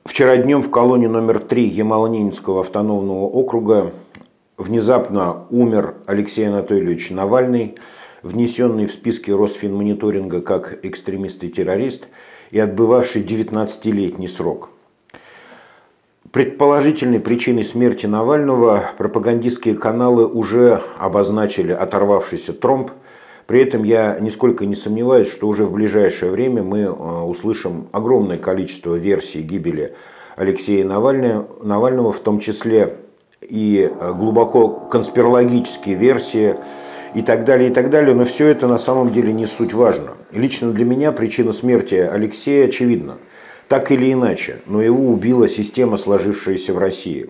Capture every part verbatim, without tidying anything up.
Вчера днем в колонии номер три Ямало-Ненецкого автономного округа внезапно умер Алексей Анатольевич Навальный, внесенный в списки Росфинмониторинга как экстремист и террорист и отбывавший девятнадцатилетний срок. Предположительной причиной смерти Навального пропагандистские каналы уже обозначили оторвавшийся тромб. При этом я нисколько не сомневаюсь, что уже в ближайшее время мы услышим огромное количество версий гибели Алексея Навального, в том числе и глубоко конспирологические версии и так далее, и так далее. Но все это на самом деле не суть важно. Лично для меня причина смерти Алексея очевидна. Так или иначе, но его убила система, сложившаяся в России.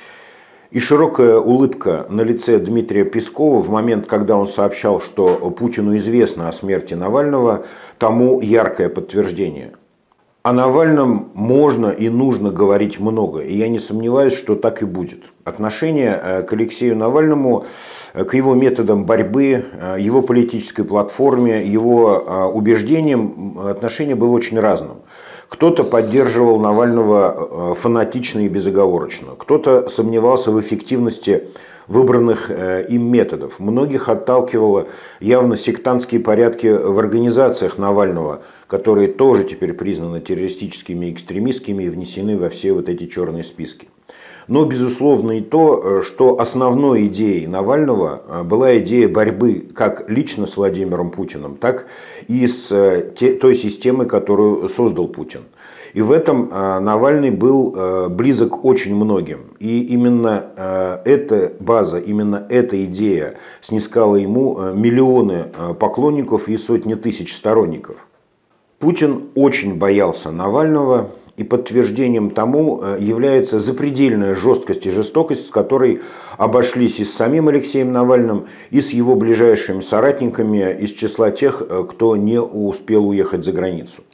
И широкая улыбка на лице Дмитрия Пескова в момент, когда он сообщал, что Путину известно о смерти Навального, тому яркое подтверждение. О Навальном можно и нужно говорить много, и я не сомневаюсь, что так и будет. Отношение к Алексею Навальному, к его методам борьбы, его политической платформе, его убеждениям, отношение было очень разным. Кто-то поддерживал Навального фанатично и безоговорочно, кто-то сомневался в эффективности выбранных им методов. Многих отталкивало явно сектантские порядки в организациях Навального, которые тоже теперь признаны террористическими и экстремистскими и внесены во все вот эти черные списки. Но, безусловно, и то, что основной идеей Навального была идея борьбы как лично с Владимиром Путиным, так и с той системой, которую создал Путин. И в этом Навальный был близок очень многим. И именно эта база, именно эта идея снискала ему миллионы поклонников и сотни тысяч сторонников. Путин очень боялся Навального. И подтверждением тому является запредельная жесткость и жестокость, с которой обошлись и с самим Алексеем Навальным, и с его ближайшими соратниками из числа тех, кто не успел уехать за границу.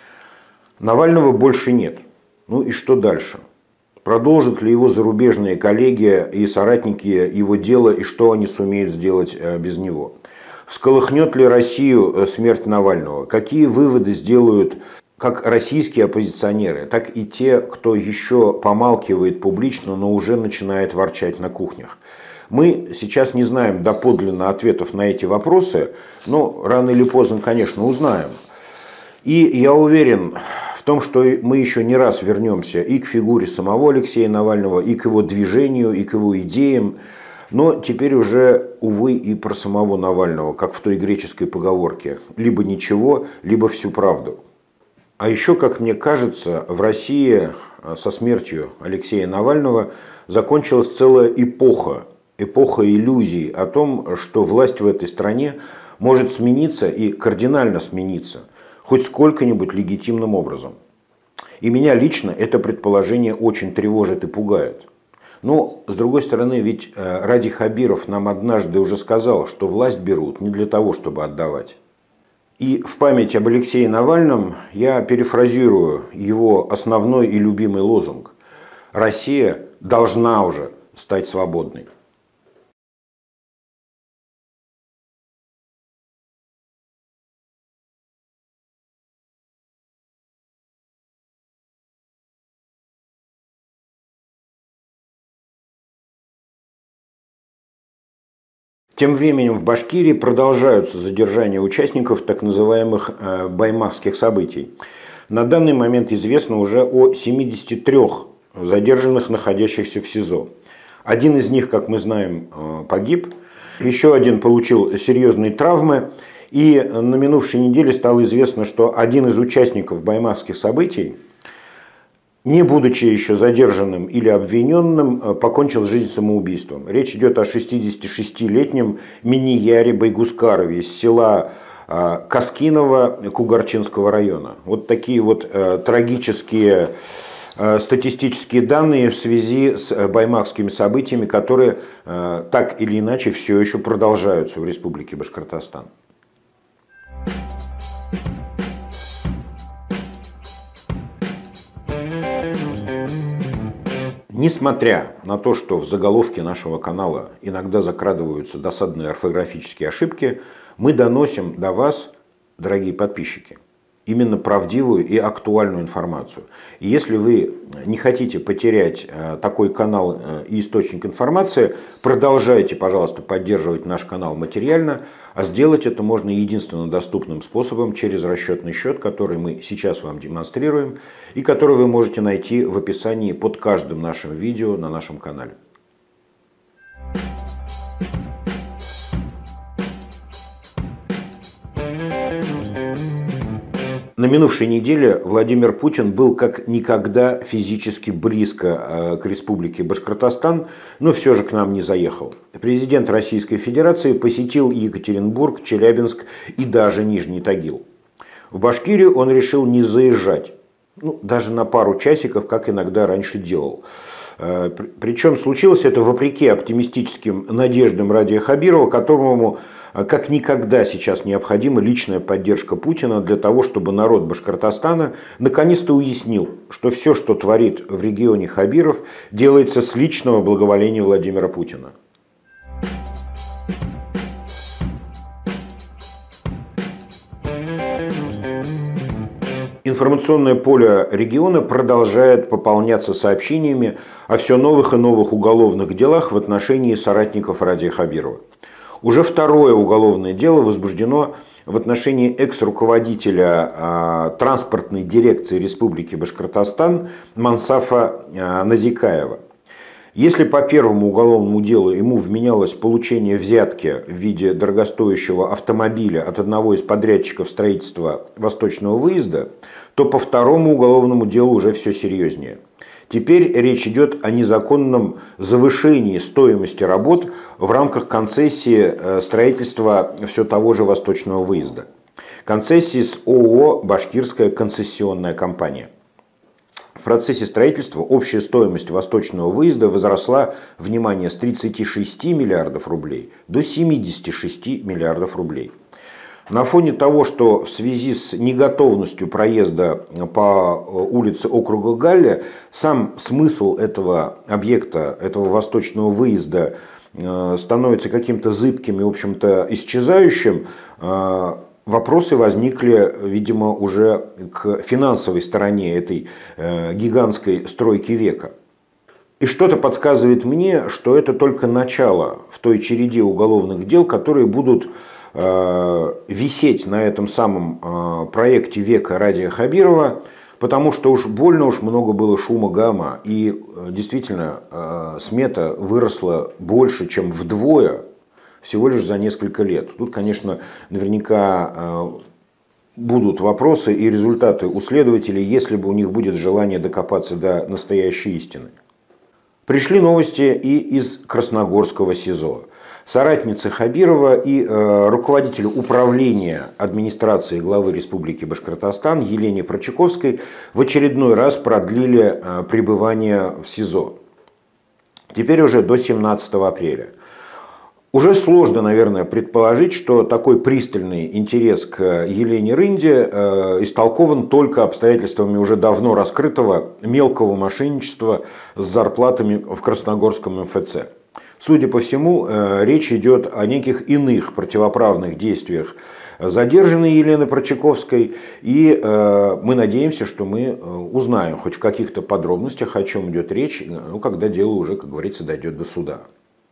Навального больше нет. Ну и что дальше? Продолжат ли его зарубежные коллеги и соратники его дело, и что они сумеют сделать без него? Всколыхнет ли Россию смерть Навального? Какие выводы сделают как российские оппозиционеры, так и те, кто еще помалкивает публично, но уже начинает ворчать на кухнях? Мы сейчас не знаем доподлинно ответов на эти вопросы, но рано или поздно, конечно, узнаем. И я уверен в том, что мы еще не раз вернемся и к фигуре самого Алексея Навального, и к его движению, и к его идеям, но теперь уже, увы, и про самого Навального, как в той греческой поговорке: либо ничего, либо всю правду. А еще, как мне кажется, в России со смертью Алексея Навального закончилась целая эпоха, эпоха иллюзий о том, что власть в этой стране может смениться и кардинально смениться, хоть сколько-нибудь легитимным образом. И меня лично это предположение очень тревожит и пугает. Но, с другой стороны, ведь Ради Хабиров нам однажды уже сказал, что власть берут не для того, чтобы отдавать. И в память об Алексее Навальном я перефразирую его основной и любимый лозунг: «Россия должна уже стать свободной». Тем временем в Башкирии продолжаются задержания участников так называемых баймакских событий. На данный момент известно уже о семидесяти трёх задержанных, находящихся в СИЗО. Один из них, как мы знаем, погиб, еще один получил серьезные травмы. И на минувшей неделе стало известно, что один из участников баймакских событий, не будучи еще задержанным или обвиненным, покончил жизнь самоубийством. Речь идет о шестидесятишестилетнем Минияре Байгускарове из села Каскиново Кугарчинского района. Вот такие вот трагические статистические данные в связи с баймакскими событиями, которые так или иначе все еще продолжаются в Республике Башкортостан. Несмотря на то, что в заголовке нашего канала иногда закрадываются досадные орфографические ошибки, мы доносим до вас, дорогие подписчики, именно правдивую и актуальную информацию. И если вы не хотите потерять такой канал и источник информации, продолжайте, пожалуйста, поддерживать наш канал материально, а сделать это можно единственно доступным способом через расчетный счет, который мы сейчас вам демонстрируем и который вы можете найти в описании под каждым нашим видео на нашем канале. На минувшей неделе Владимир Путин был как никогда физически близко к Республике Башкортостан, но все же к нам не заехал. Президент Российской Федерации посетил Екатеринбург, Челябинск и даже Нижний Тагил. В Башкирию он решил не заезжать, ну, даже на пару часиков, как иногда раньше делал. Причем случилось это вопреки оптимистическим надеждам Радия Хабирова, которому как никогда сейчас необходима личная поддержка Путина для того, чтобы народ Башкортостана наконец-то уяснил, что все, что творит в регионе Хабиров, делается с личного благоволения Владимира Путина. Информационное поле региона продолжает пополняться сообщениями о все новых и новых уголовных делах в отношении соратников Радия Хабирова. Уже второе уголовное дело возбуждено в отношении экс-руководителя э, транспортной дирекции Республики Башкортостан Мансафа э, Назикаева. Если по первому уголовному делу ему вменялось получение взятки в виде дорогостоящего автомобиля от одного из подрядчиков строительства Восточного выезда, то по второму уголовному делу уже все серьезнее. Теперь речь идет о незаконном завышении стоимости работ в рамках концессии строительства все того же Восточного выезда. Концессии с ООО «Башкирская концессионная компания». В процессе строительства общая стоимость Восточного выезда возросла, внимание, с тридцати шести миллиардов рублей до семидесяти шести миллиардов рублей. На фоне того, что в связи с неготовностью проезда по улице округа Галле сам смысл этого объекта, этого восточного выезда становится каким-то зыбким и, в общем-то, исчезающим, вопросы возникли, видимо, уже к финансовой стороне этой гигантской стройки века. И что-то подсказывает мне, что это только начало в той череде уголовных дел, которые будут висеть на этом самом проекте века Радия Хабирова, потому что уж больно уж много было шума гамма, и действительно смета выросла больше, чем вдвое, всего лишь за несколько лет. Тут, конечно, наверняка будут вопросы и результаты у следователей, если бы у них будет желание докопаться до настоящей истины. Пришли новости и из Красногорского СИЗО. Соратницы Хабирова и э, руководитель управления администрации главы Республики Башкортостан Елене Прочаковской в очередной раз продлили э, пребывание в СИЗО. Теперь уже до семнадцатого апреля. Уже сложно, наверное, предположить, что такой пристальный интерес к Елене Рынде э, истолкован только обстоятельствами уже давно раскрытого мелкого мошенничества с зарплатами в Красногорском эм эф цэ. Судя по всему, речь идет о неких иных противоправных действиях задержанной Елены Прочаковской, и мы надеемся, что мы узнаем хоть в каких-то подробностях, о чем идет речь, ну, когда дело уже, как говорится, дойдет до суда.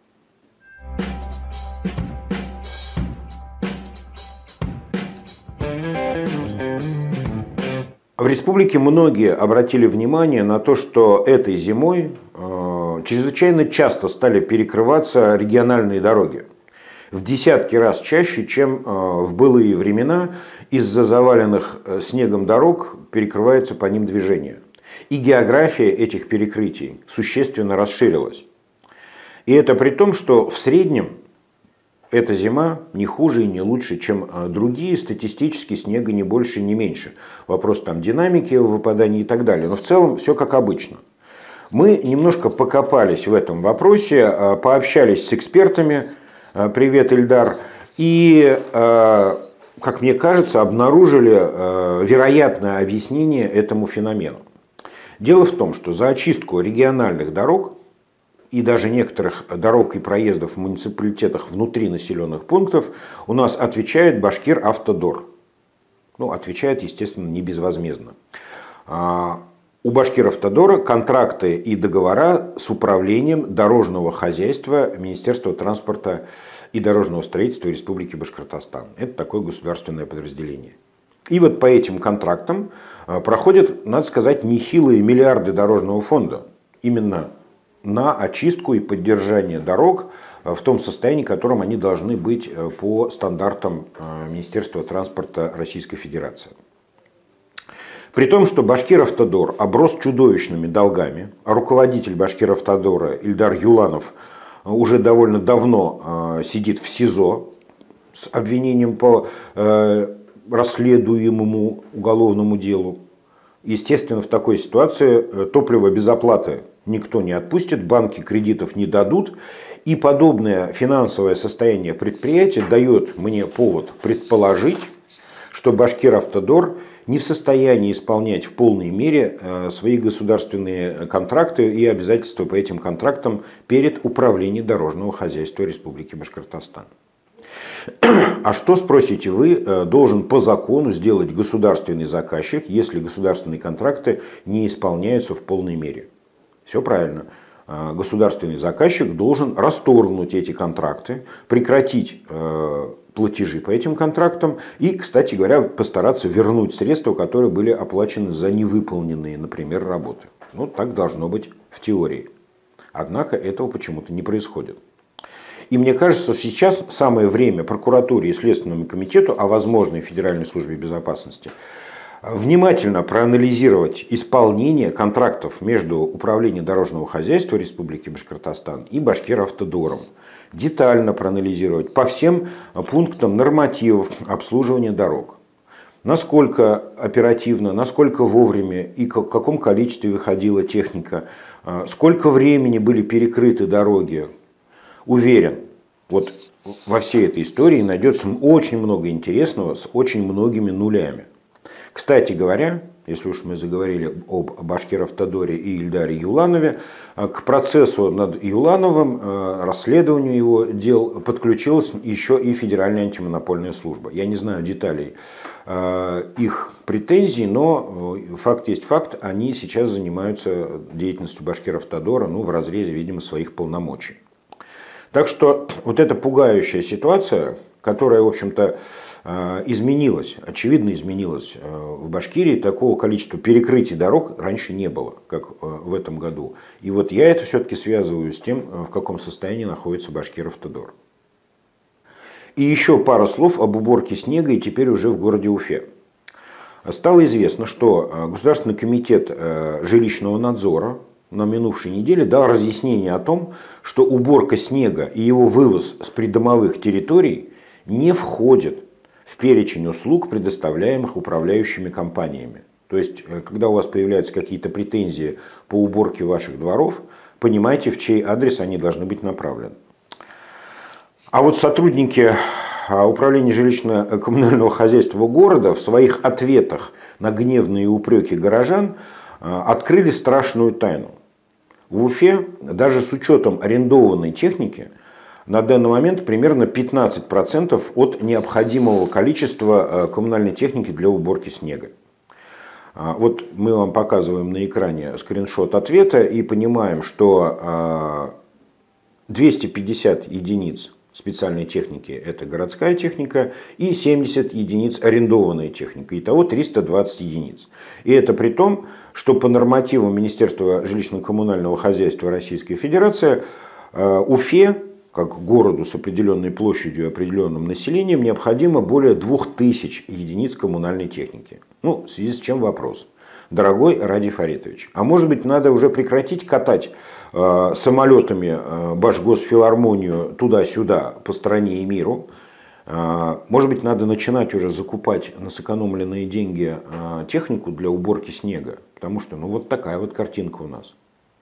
В республике многие обратили внимание на то, что этой зимой э, чрезвычайно часто стали перекрываться региональные дороги. В десятки раз чаще, чем э, в былые времена, из-за заваленных снегом дорог перекрывается по ним движение. И география этих перекрытий существенно расширилась. И это при том, что в среднем эта зима не хуже и не лучше, чем другие, статистически снега не больше, не меньше. Вопрос там динамики его выпадания и так далее. Но в целом все как обычно. Мы немножко покопались в этом вопросе, пообщались с экспертами, привет, Ильдар, и, как мне кажется, обнаружили вероятное объяснение этому феномену. Дело в том, что за очистку региональных дорог и даже некоторых дорог и проездов в муниципалитетах внутри населенных пунктов у нас отвечает Башкиравтодор. Ну, отвечает, естественно, не безвозмездно. У Башкиравтодора контракты и договора с управлением дорожного хозяйства Министерства транспорта и дорожного строительства Республики Башкортостан. Это такое государственное подразделение. И вот по этим контрактам проходят, надо сказать, нехилые миллиарды дорожного фонда. Именно на очистку и поддержание дорог в том состоянии, в котором они должны быть по стандартам Министерства транспорта Российской Федерации. При том, что Башкиравтодор оброс чудовищными долгами, а руководитель Башкиравтодора Ильдар Юланов уже довольно давно сидит в СИЗО с обвинением по расследуемому уголовному делу. Естественно, в такой ситуации топливо без оплаты никто не отпустит, банки кредитов не дадут. И подобное финансовое состояние предприятия дает мне повод предположить, что Башкиравтодор не в состоянии исполнять в полной мере свои государственные контракты и обязательства по этим контрактам перед Управлением дорожного хозяйства Республики Башкортостан. А что, спросите вы, должен по закону сделать государственный заказчик, если государственные контракты не исполняются в полной мере? Все правильно. Государственный заказчик должен расторгнуть эти контракты, прекратить платежи по этим контрактам и, кстати говоря, постараться вернуть средства, которые были оплачены за невыполненные, например, работы. Ну, так должно быть в теории. Однако этого почему-то не происходит. И мне кажется, что сейчас самое время прокуратуре и Следственному комитету, а возможно и Федеральной службе безопасности, внимательно проанализировать исполнение контрактов между Управлением дорожного хозяйства Республики Башкортостан и Башкиравтодором. Детально проанализировать по всем пунктам нормативов обслуживания дорог. Насколько оперативно, насколько вовремя и в каком количестве выходила техника, сколько времени были перекрыты дороги. Уверен, вот во всей этой истории найдется очень много интересного с очень многими нулями. Кстати говоря, если уж мы заговорили об Башкиравтодоре и Ильдаре Юланове, к процессу над Юлановым, расследованию его дел подключилась еще и Федеральная антимонопольная служба. Я не знаю деталей их претензий, но факт есть факт, они сейчас занимаются деятельностью Башкиравтодора, ну, в разрезе, видимо, своих полномочий. Так что вот эта пугающая ситуация, которая, в общем-то, изменилась, очевидно изменилась в Башкирии, такого количества перекрытий дорог раньше не было, как в этом году. И вот я это все-таки связываю с тем, в каком состоянии находится Башкиравтодор. И еще пара слов об уборке снега, и теперь уже в городе Уфе. Стало известно, что Государственный комитет жилищного надзора на минувшей неделе дал разъяснение о том, что уборка снега и его вывоз с придомовых территорий не входит в перечень услуг, предоставляемых управляющими компаниями. То есть, когда у вас появляются какие-то претензии по уборке ваших дворов, понимаете, в чей адрес они должны быть направлены. А вот сотрудники Управления жилищно-коммунального хозяйства города в своих ответах на гневные упреки горожан открыли страшную тайну. В Уфе, даже с учетом арендованной техники, на данный момент примерно пятнадцать процентов от необходимого количества коммунальной техники для уборки снега. Вот мы вам показываем на экране скриншот ответа и понимаем, что двести пятьдесят единиц специальной техники – это городская техника, и семьдесят единиц арендованная техника. Итого триста двадцать единиц. И это при том, что по нормативам Министерства жилищно-коммунального хозяйства Российской Федерации Уфе, как городу с определенной площадью и определенным населением, необходимо более двух тысяч единиц коммунальной техники. Ну, в связи с чем вопрос. Дорогой Радий Фаритович, а может быть надо уже прекратить катать э, самолетами э, Башгосфилармонию туда-сюда по стране и миру? Э, может быть надо начинать уже закупать на сэкономленные деньги э, технику для уборки снега? Потому что ну вот такая вот картинка у нас.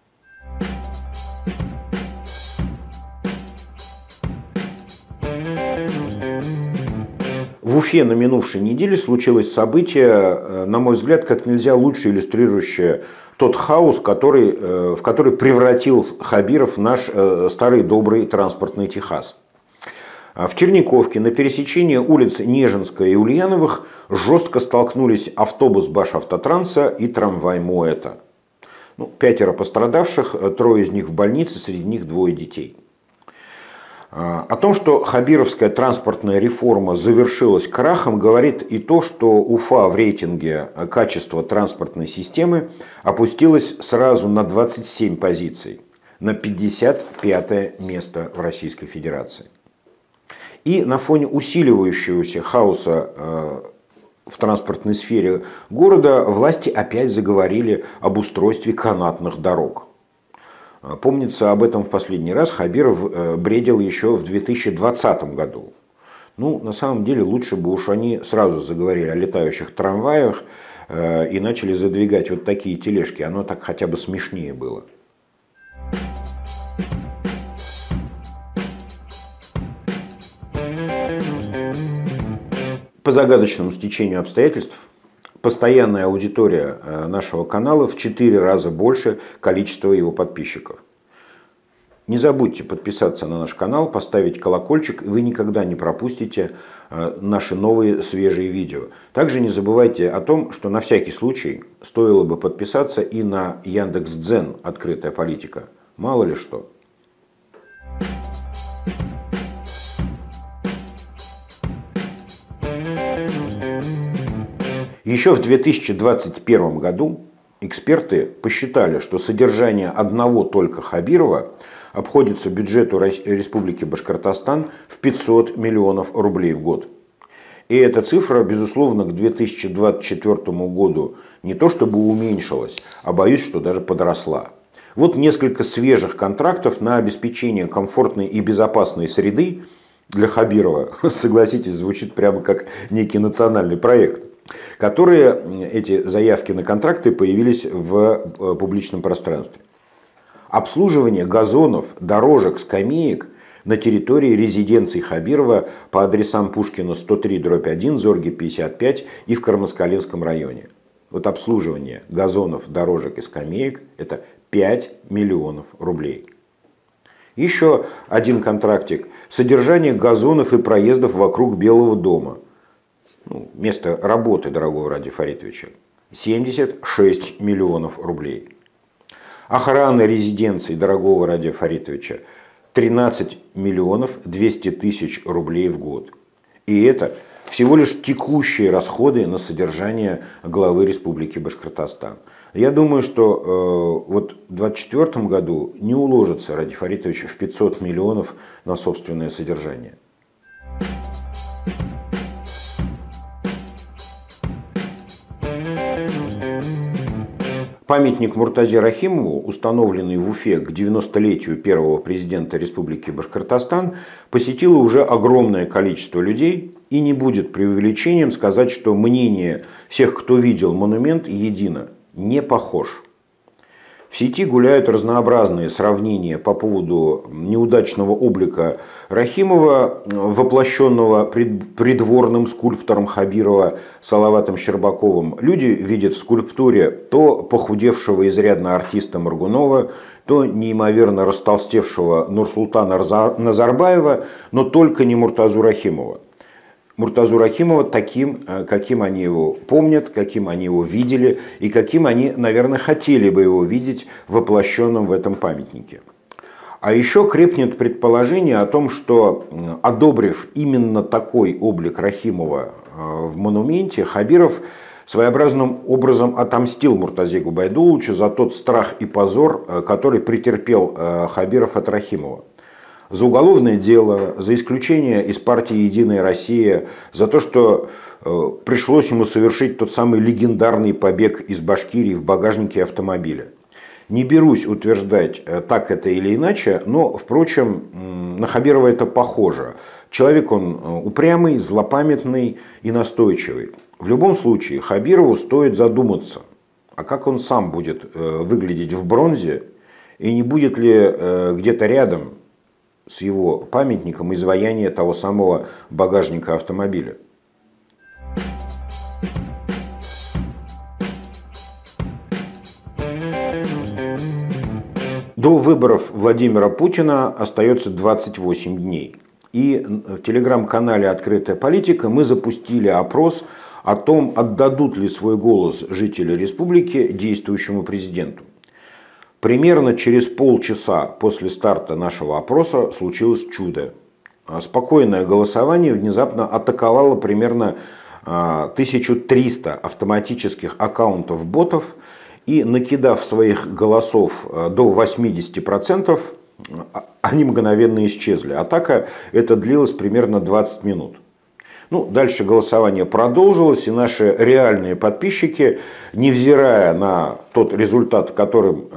В Уфе на минувшей неделе случилось событие, на мой взгляд, как нельзя лучше иллюстрирующее тот хаос, который, в который превратил Хабиров наш старый добрый транспортный Техас. В Черниковке на пересечении улиц Нежинская и Ульяновых жестко столкнулись автобус Башавтотранса и трамвай Моэта. Ну, пятеро пострадавших, трое из них в больнице, среди них двое детей. О том, что хабировская транспортная реформа завершилась крахом, говорит и то, что Уфа в рейтинге качества транспортной системы опустилась сразу на двадцать семь позиций, на пятьдесят пятое место в Российской Федерации. И на фоне усиливающегося хаоса в транспортной сфере города власти опять заговорили об устройстве канатных дорог. Помнится, об этом в последний раз Хабиров бредил еще в две тысячи двадцатом году. Ну, на самом деле, лучше бы уж они сразу заговорили о летающих трамваях и начали задвигать вот такие тележки. Оно так хотя бы смешнее было. По загадочному стечению обстоятельств, постоянная аудитория нашего канала в четыре раза больше количества его подписчиков. Не забудьте подписаться на наш канал, поставить колокольчик, и вы никогда не пропустите наши новые свежие видео. Также не забывайте о том, что на всякий случай стоило бы подписаться и на Яндекс.Дзен «Открытая политика». Мало ли что. Еще в две тысячи двадцать первом году эксперты посчитали, что содержание одного только Хабирова обходится бюджету Республики Башкортостан в пятьсот миллионов рублей в год. И эта цифра, безусловно, к две тысячи двадцать четвёртому году не то чтобы уменьшилась, а боюсь, что даже подросла. Вот несколько свежих контрактов на обеспечение комфортной и безопасной среды для Хабирова, согласитесь, звучит прямо как некий национальный проект, которые эти заявки на контракты появились в публичном пространстве. Обслуживание газонов, дорожек, скамеек на территории резиденции Хабирова по адресам Пушкина сто три дробь один, Зорге пятьдесят пять и в Кармаскалинском районе. Вот обслуживание газонов, дорожек и скамеек – это пять миллионов рублей. Еще один контрактик – содержание газонов и проездов вокруг Белого дома. Ну, место работы дорогого Ради Фаритовича. семьдесят шесть миллионов рублей. Охрана резиденции дорогого Радия Фаритовича тринадцать миллионов двести тысяч рублей в год. И это всего лишь текущие расходы на содержание главы Республики Башкортостан. Я думаю, что э, вот в двадцать четвёртом году не уложится Радий Фаритович в пятьсот миллионов на собственное содержание. Памятник Муртазе Рахимову, установленный в Уфе к девяностолетию первого президента Республики Башкортостан, посетило уже огромное количество людей, и не будет преувеличением сказать, что мнение всех, кто видел монумент, едино – не похож. В сети гуляют разнообразные сравнения по поводу неудачного облика Рахимова, воплощенного придворным скульптором Хабирова Салаватом Щербаковым. Люди видят в скульптуре то похудевшего изрядно артиста Моргунова, то неимоверно растолстевшего Нурсултана Назарбаева, но только не Муртазу Рахимова. Муртазу Рахимова таким, каким они его помнят, каким они его видели и каким они, наверное, хотели бы его видеть воплощенным в этом памятнике. А еще крепнет предположение о том, что, одобрив именно такой облик Рахимова в монументе, Хабиров своеобразным образом отомстил Муртазе Губайдуловичу за тот страх и позор, который претерпел Хабиров от Рахимова. За уголовное дело, за исключение из партии «Единая Россия», за то, что э, пришлось ему совершить тот самый легендарный побег из Башкирии в багажнике автомобиля. Не берусь утверждать, так это или иначе, но, впрочем, на Хабирова это похоже. Человек он упрямый, злопамятный и настойчивый. В любом случае, Хабирову стоит задуматься, а как он сам будет э, выглядеть в бронзе, и не будет ли э, где-то рядом с его памятником изваяние того самого багажника автомобиля. До выборов Владимира Путина остается двадцать восемь дней. И в телеграм-канале «Открытая политика» мы запустили опрос о том, отдадут ли свой голос жители республики действующему президенту. Примерно через полчаса после старта нашего опроса случилось чудо. Спокойное голосование внезапно атаковало примерно тысячу триста автоматических аккаунтов ботов, и, накидав своих голосов до восьмидесяти процентов, они мгновенно исчезли. Атака эта длилась примерно двадцать минут. Ну, дальше голосование продолжилось, и наши реальные подписчики, невзирая на тот результат, которым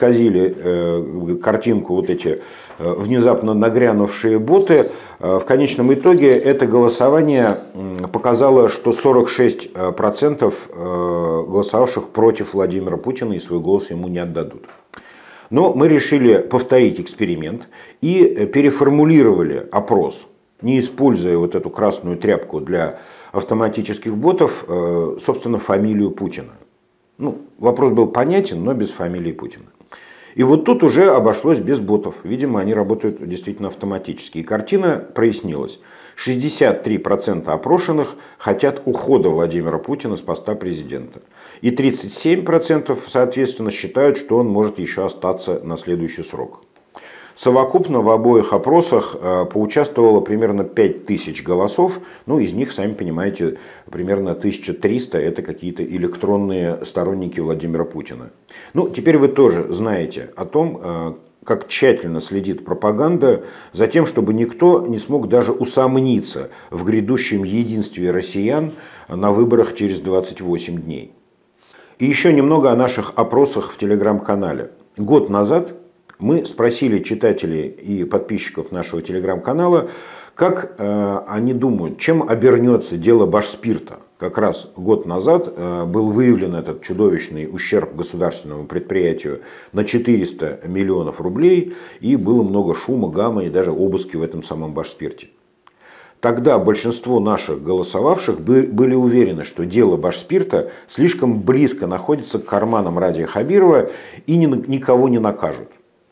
исказили картинку вот эти внезапно нагрянувшие боты, в конечном итоге это голосование показало, что сорок шесть процентов голосовавших против Владимира Путина и свой голос ему не отдадут. Но мы решили повторить эксперимент и переформулировали опрос, не используя вот эту красную тряпку для автоматических ботов, собственно, фамилию Путина. Ну, вопрос был понятен, но без фамилии Путина. И вот тут уже обошлось без ботов. Видимо, они работают действительно автоматически. И картина прояснилась. шестьдесят три процента опрошенных хотят ухода Владимира Путина с поста президента. И тридцать семь процентов, соответственно, считают, что он может еще остаться на следующий срок. Совокупно в обоих опросах поучаствовало примерно пять тысяч голосов. Ну, из них, сами понимаете, примерно тысяча триста это какие-то электронные сторонники Владимира Путина. Ну, теперь вы тоже знаете о том, как тщательно следит пропаганда за тем, чтобы никто не смог даже усомниться в грядущем единстве россиян на выборах через двадцать восемь дней. И еще немного о наших опросах в телеграм-канале. Год назад мы спросили читателей и подписчиков нашего телеграм-канала, как э, они думают, чем обернется дело Башспирта. Как раз год назад э, был выявлен этот чудовищный ущерб государственному предприятию на четыреста миллионов рублей, и было много шума, гамма и даже обыски в этом самом Башспирте. Тогда большинство наших голосовавших были уверены, что дело Башспирта слишком близко находится к карманам Радия Хабирова и никого не накажут.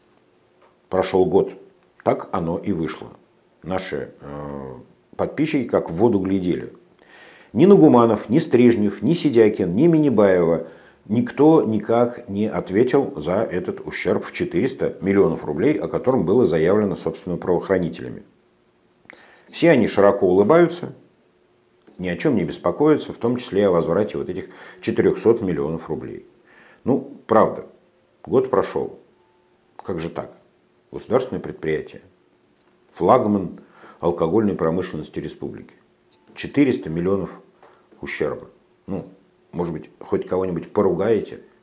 Прошел год. Так оно и вышло. Наши э, подписчики как в воду глядели. Ни Нагуманов, ни Стрижнев, ни Сидякин, ни Миннебаева никто никак не ответил за этот ущерб в четыреста миллионов рублей, о котором было заявлено, собственно, правоохранителями. Все они широко улыбаются, ни о чем не беспокоятся, в том числе и о возврате вот этих четырехсот миллионов рублей. Ну, правда, год прошел. Как же так? Государственное предприятие, флагман алкогольной промышленности республики. четыреста миллионов ущерба. Ну, может быть, хоть кого-нибудь поругаете?